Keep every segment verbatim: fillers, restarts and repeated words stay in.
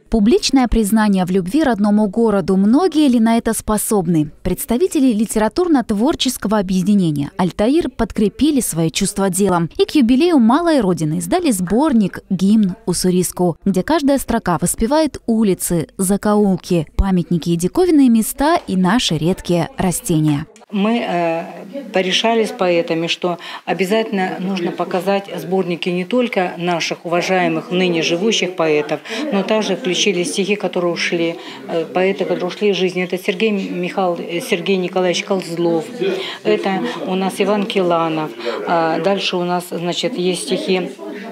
Публичное признание в любви родному городу. Многие ли на это способны? Представители литературно-творческого объединения «Альтаир» подкрепили свои чувства делом и к юбилею малой родины издали сборник «Гимн Уссурийску», где каждая строка воспевает улицы, закоулки, памятники и диковинные места и наши редкие растения. Мы э, порешали с поэтами, что обязательно нужно показать сборники не только наших уважаемых ныне живущих поэтов, но также включили стихи, которые ушли, э, поэты, которые ушли из жизни. Это Сергей, Михаил, Сергей Николаевич Козлов, это у нас Иван Киланов, а дальше у нас, значит, есть стихи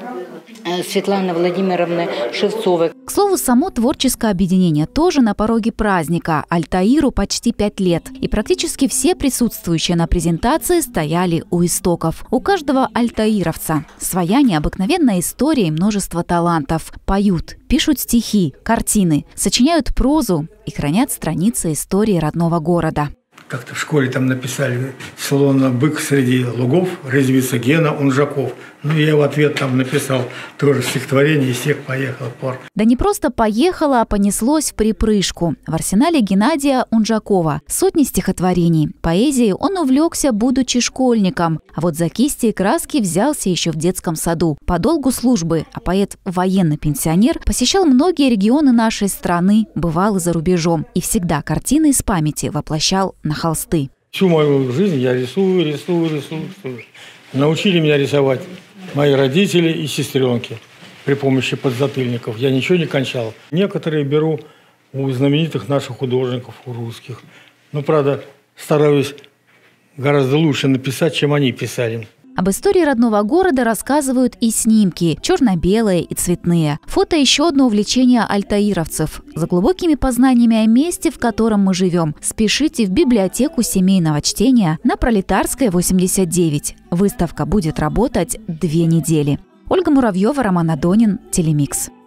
Светланы Владимировны Шевцовой. К слову, само творческое объединение тоже на пороге праздника. «Альтаиру» почти пять лет. И практически все присутствующие на презентации стояли у истоков. У каждого альтаировца своя необыкновенная история и множество талантов. Поют, пишут стихи, картины, сочиняют прозу и хранят страницы истории родного города. Как-то в школе там написали «Словно бык среди лугов, резвится Гена Унжаков». Ну, я в ответ там написал тоже стихотворение, и всех поехал пор. Да не просто поехало, а понеслось в припрыжку. В арсенале Геннадия Унжакова сотни стихотворений. Поэзией он увлекся, будучи школьником. А вот за кисти и краски взялся еще в детском саду. По долгу службы, а поэт военный пенсионер посещал многие регионы нашей страны, бывал и за рубежом. И всегда картины из памяти воплощал на холсты. Всю мою жизнь я рисую, рисую, рисую, рисую. Научили меня рисовать мои родители и сестренки при помощи подзатыльников. Я ничего не кончал. Некоторые беру у знаменитых наших художников, у русских. Но, правда, стараюсь гораздо лучше написать, чем они писали. Об истории родного города рассказывают и снимки, черно-белые и цветные. Фото – еще одно увлечение альтаировцев. За глубокими познаниями о месте, в котором мы живем, спешите в библиотеку семейного чтения на Пролетарской, восемьдесят девять. Выставка будет работать две недели. Ольга Муравьева, Роман Адонин, Телемикс.